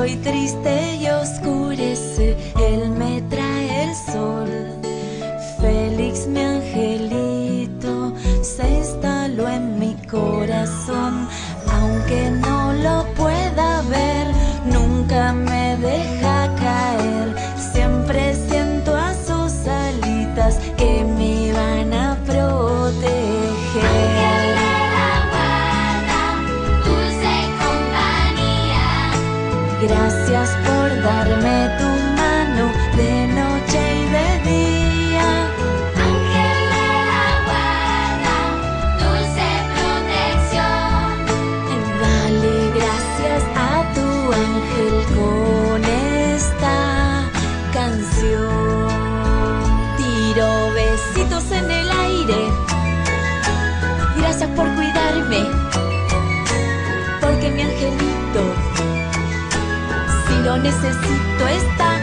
estoy triste y oscurece, él me trae el sol. Félix, mi angelito, se instaló en mi corazón. Aunque no lo pueda ver, nunca me deja caer. Siempre siento a sus alitas que me van a proteger. Ángel de la guarda, dulce compañía. Gracias por darme tu mano de noche y de día. Ángel de la guarda, dulce protección. Dale gracias a tu ángel con esta canción. Tiro besitos en el aire. Gracias por cuidarme, porque mi angelito, si lo necesito, está